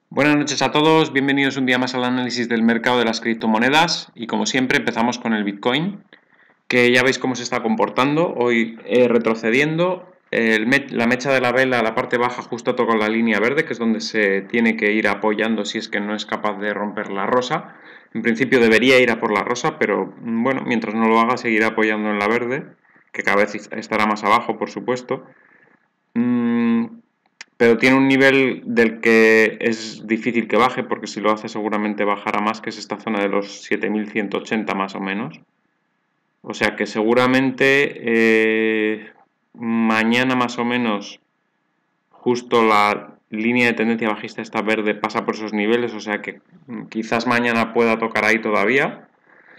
Buenas noches a todos, bienvenidos un día más al análisis del mercado de las criptomonedas y como siempre empezamos con el Bitcoin, que ya veis cómo se está comportando, hoy retrocediendo, la mecha de la vela, la parte baja justo toca la línea verde, que es donde se tiene que ir apoyando si es que no es capaz de romper la rosa. En principio debería ir a por la rosa, pero bueno, mientras no lo haga seguirá apoyando en la verde, que cada vez estará más abajo, por supuesto. Pero tiene un nivel del que es difícil que baje, porque si lo hace seguramente bajará más, que es esta zona de los 7180 más o menos. O sea que seguramente mañana más o menos justo la línea de tendencia bajista esta verde pasa por esos niveles, o sea que quizás mañana pueda tocar ahí todavía.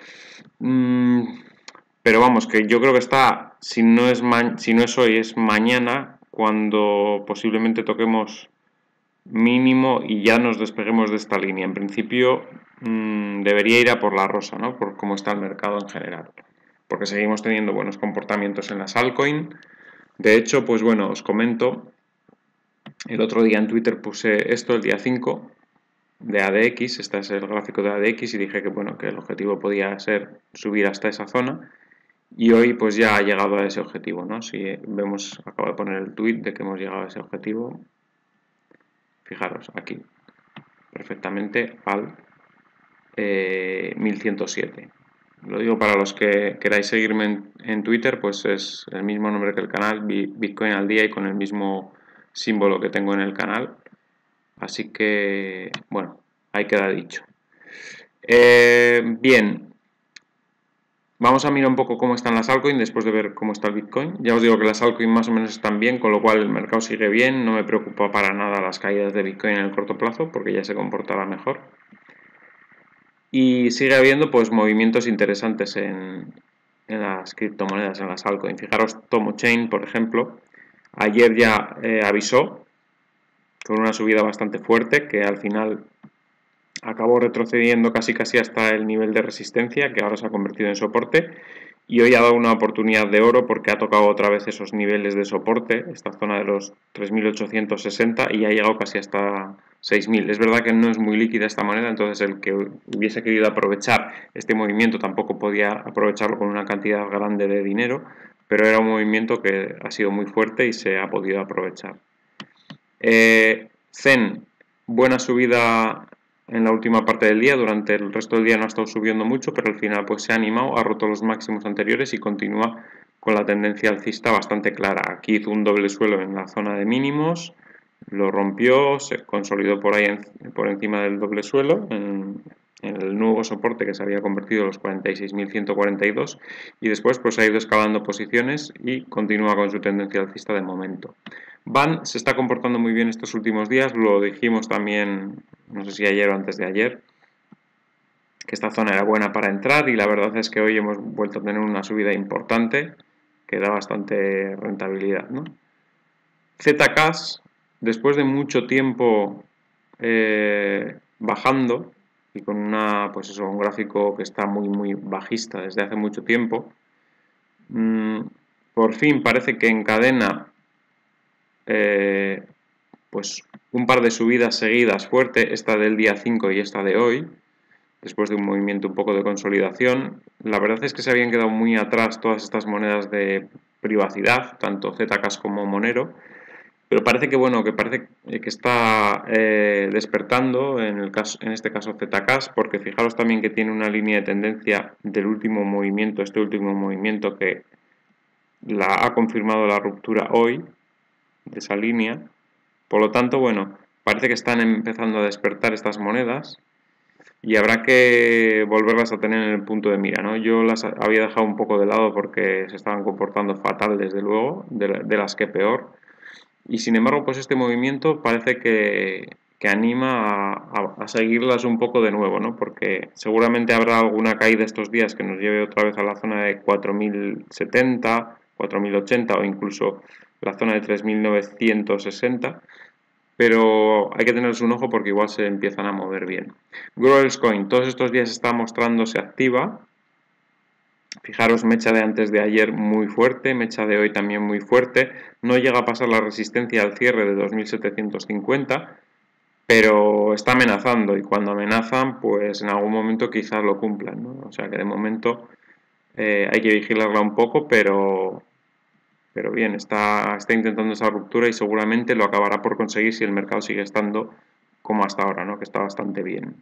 Pero vamos, que yo creo que está, si no es hoy, es mañana, cuando posiblemente toquemos mínimo y ya nos despeguemos de esta línea. En principio debería ir a por la rosa, ¿no? Por cómo está el mercado en general. Porque seguimos teniendo buenos comportamientos en las altcoins. De hecho, pues bueno, os comento, el otro día en Twitter puse esto, el día 5 de ADX, este es el gráfico de ADX y dije que bueno, que el objetivo podía ser subir hasta esa zona. Y hoy pues ya ha llegado a ese objetivo, ¿no? Si vemos, acabo de poner el tweet de que hemos llegado a ese objetivo. Fijaros, aquí, perfectamente al 1107. Lo digo para los que queráis seguirme en Twitter, pues es el mismo nombre que el canal, Bitcoin al día, y con el mismo símbolo que tengo en el canal. Así que, bueno, ahí queda dicho. Bien, vamos a mirar un poco cómo están las altcoins después de ver cómo está el Bitcoin. Ya os digo que las altcoins más o menos están bien, con lo cual el mercado sigue bien. No me preocupa para nada las caídas de Bitcoin en el corto plazo, porque ya se comportará mejor. Y sigue habiendo pues movimientos interesantes en las criptomonedas, en las altcoins. Fijaros, TomoChain, por ejemplo, ayer ya avisó con una subida bastante fuerte que al final acabó retrocediendo casi hasta el nivel de resistencia, que ahora se ha convertido en soporte, y hoy ha dado una oportunidad de oro porque ha tocado otra vez esos niveles de soporte, esta zona de los 3.860, y ha llegado casi hasta 6.000. Es verdad que no es muy líquida esta moneda, entonces el que hubiese querido aprovechar este movimiento tampoco podía aprovecharlo con una cantidad grande de dinero, pero era un movimiento que ha sido muy fuerte y se ha podido aprovechar. Zen, buena subida en la última parte del día. Durante el resto del día no ha estado subiendo mucho, pero al final pues se ha animado, ha roto los máximos anteriores y continúa con la tendencia alcista bastante clara. Aquí hizo un doble suelo en la zona de mínimos, lo rompió, se consolidó por ahí por encima del doble suelo en el nuevo soporte que se había convertido en los 46.142 y después pues ha ido escalando posiciones y continúa con su tendencia alcista de momento. BAN se está comportando muy bien estos últimos días, lo dijimos también, no sé si ayer o antes de ayer, que esta zona era buena para entrar y la verdad es que hoy hemos vuelto a tener una subida importante que da bastante rentabilidad, ¿no? ZK, después de mucho tiempo bajando y con pues eso, un gráfico que está muy bajista desde hace mucho tiempo, por fin parece que encadena pues un par de subidas seguidas fuerte, esta del día 5 y esta de hoy, después de un movimiento un poco de consolidación. La verdad es que se habían quedado muy atrás todas estas monedas de privacidad, tanto ZK como Monero, pero parece que bueno, que parece que está despertando en este caso ZK, porque fijaros también que tiene una línea de tendencia del último movimiento, este último movimiento que la ha confirmado la ruptura hoy de esa línea. Por lo tanto, bueno, parece que están empezando a despertar estas monedas y habrá que volverlas a tener en el punto de mira, ¿no? Yo las había dejado un poco de lado porque se estaban comportando fatal, desde luego, de las que peor. Y sin embargo, pues este movimiento parece que anima a seguirlas un poco de nuevo, ¿no? Porque seguramente habrá alguna caída estos días que nos lleve otra vez a la zona de 4.070, 4.080 o incluso la zona de 3.960, pero hay que tenerles un ojo porque igual se empiezan a mover bien. Growers Coin, todos estos días está mostrándose activa. Fijaros, mecha de antes de ayer muy fuerte, mecha de hoy también muy fuerte. No llega a pasar la resistencia al cierre de 2.750, pero está amenazando y cuando amenazan, pues en algún momento quizás lo cumplan, ¿no? O sea que de momento hay que vigilarla un poco, pero bien, está intentando esa ruptura y seguramente lo acabará por conseguir si el mercado sigue estando como hasta ahora, ¿no? Que está bastante bien.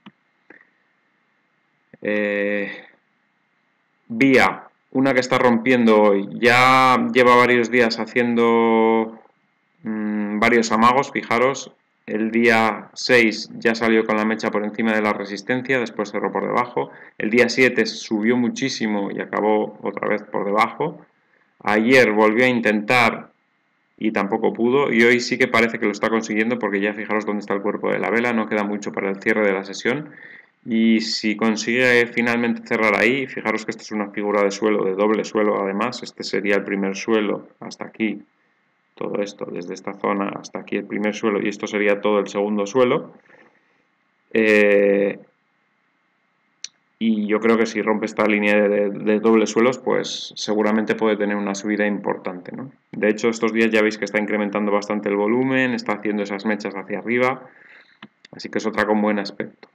Vía, una que está rompiendo hoy, ya lleva varios días haciendo varios amagos, fijaros, el día 6 ya salió con la mecha por encima de la resistencia, después cerró por debajo, el día 7 subió muchísimo y acabó otra vez por debajo, ayer volvió a intentar y tampoco pudo, y hoy sí que parece que lo está consiguiendo porque ya fijaros dónde está el cuerpo de la vela, no queda mucho para el cierre de la sesión, y si consigue finalmente cerrar ahí, fijaros que esto es una figura de suelo, de doble suelo además, este sería el primer suelo hasta aquí, todo esto, desde esta zona hasta aquí el primer suelo, y esto sería todo el segundo suelo, y yo creo que si rompe esta línea de dobles suelos, pues seguramente puede tener una subida importante, ¿no? De hecho, estos días ya veis que está incrementando bastante el volumen, está haciendo esas mechas hacia arriba, así que es otra con buen aspecto.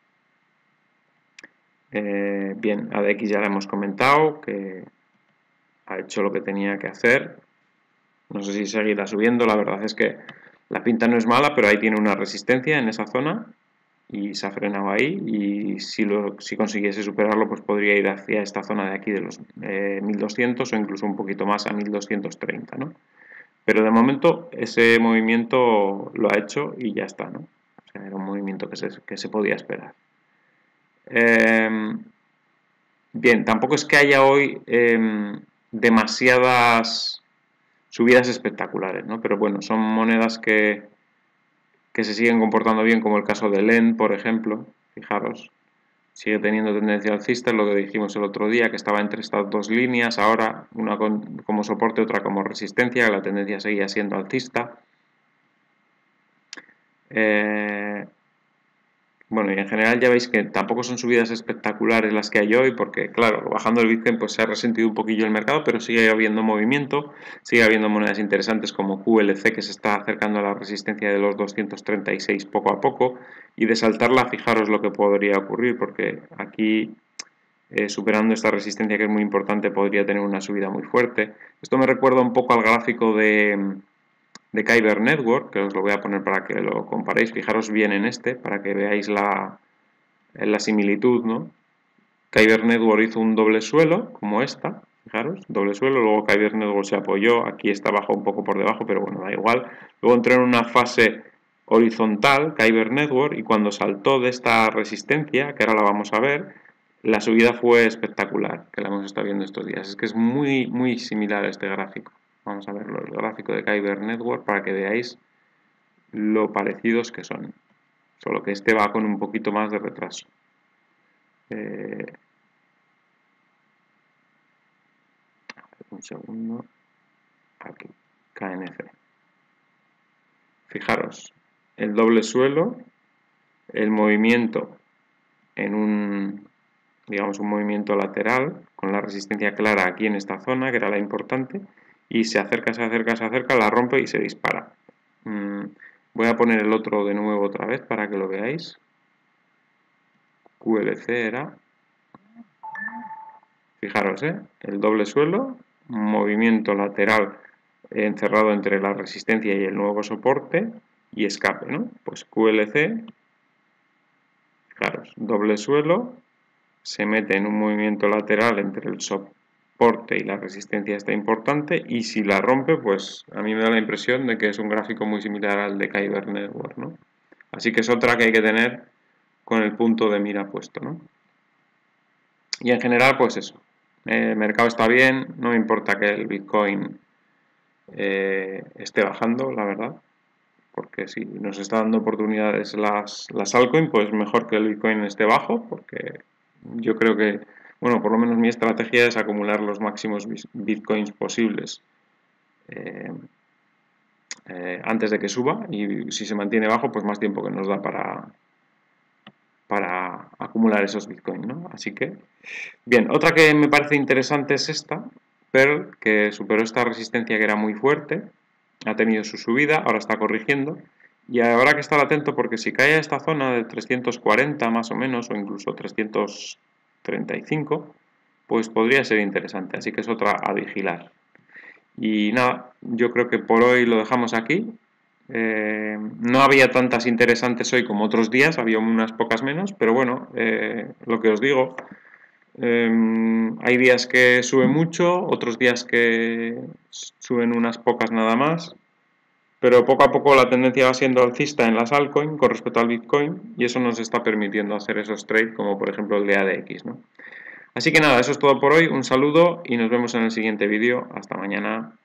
Bien, ADX ya la hemos comentado, que ha hecho lo que tenía que hacer. No sé si seguirá subiendo, la verdad es que la pinta no es mala, pero ahí tiene una resistencia en esa zona y se ha frenado ahí, y si consiguiese superarlo, pues podría ir hacia esta zona de aquí de los 1200 o incluso un poquito más a 1230, ¿no? Pero de momento ese movimiento lo ha hecho y ya está, ¿no? O sea, era un movimiento que se podía esperar. Bien, tampoco es que haya hoy demasiadas subidas espectaculares, ¿no? Pero bueno, son monedas que se siguen comportando bien, como el caso de LEN, por ejemplo, fijaros, sigue teniendo tendencia alcista, es lo que dijimos el otro día, que estaba entre estas dos líneas, ahora una como soporte, otra como resistencia, la tendencia seguía siendo alcista. Bueno, y en general ya veis que tampoco son subidas espectaculares las que hay hoy, porque claro, bajando el Bitcoin pues se ha resentido un poquillo el mercado, pero sigue habiendo movimiento, sigue habiendo monedas interesantes como QLC, que se está acercando a la resistencia de los 236 poco a poco, y de saltarla, fijaros lo que podría ocurrir, porque aquí superando esta resistencia, que es muy importante, podría tener una subida muy fuerte. Esto me recuerda un poco al gráfico de Kyber Network, que os lo voy a poner para que lo comparéis. Fijaros bien en este, para que veáis la similitud, ¿no? Kyber Network hizo un doble suelo, como esta, fijaros, doble suelo, luego Kyber Network se apoyó, aquí está abajo un poco por debajo, pero bueno, da igual. Luego entró en una fase horizontal, Kyber Network, y cuando saltó de esta resistencia, que ahora la vamos a ver, la subida fue espectacular, que la hemos estado viendo estos días. Es que es muy, muy similar a este gráfico. Vamos a verlo, el gráfico de Kyber Network, para que veáis lo parecidos que son. Solo que este va con un poquito más de retraso. Un segundo. Aquí, KNC. Fijaros, el doble suelo, el movimiento en un, digamos, un movimiento lateral, con la resistencia clara aquí en esta zona, que era la importante, y se acerca, se acerca, se acerca, la rompe y se dispara. Voy a poner el otro de nuevo otra vez para que lo veáis. QLC era, fijaros, el doble suelo, movimiento lateral encerrado entre la resistencia y el nuevo soporte y escape, ¿no? Pues QLC, fijaros, doble suelo, se mete en un movimiento lateral entre el soporte y la resistencia esta importante, y si la rompe, pues a mí me da la impresión de que es un gráfico muy similar al de Kyber Network, ¿no? Así que es otra que hay que tener con el punto de mira puesto, ¿no? Y en general, pues eso, el mercado está bien, no me importa que el Bitcoin esté bajando, la verdad, porque si nos está dando oportunidades las altcoins, pues mejor que el Bitcoin esté bajo, porque yo creo que, bueno, por lo menos mi estrategia es acumular los máximos Bitcoins posibles antes de que suba, y si se mantiene bajo, pues más tiempo que nos da para acumular esos Bitcoins, ¿no? Así que, bien, otra que me parece interesante es esta, Pearl, que superó esta resistencia que era muy fuerte, ha tenido su subida, ahora está corrigiendo, Y habrá que estar atento porque si cae a esta zona de 340 más o menos, o incluso 335, pues podría ser interesante. Así que es otra a vigilar. Y nada, yo creo que por hoy lo dejamos aquí. No había tantas interesantes hoy como otros días, había unas pocas menos, pero bueno, lo que os digo, hay días que sube mucho, otros días que suben unas pocas nada más, pero poco a poco la tendencia va siendo alcista en las altcoins con respecto al Bitcoin y eso nos está permitiendo hacer esos trades como por ejemplo el de ADX, ¿no? Así que nada, eso es todo por hoy, un saludo y nos vemos en el siguiente vídeo. Hasta mañana.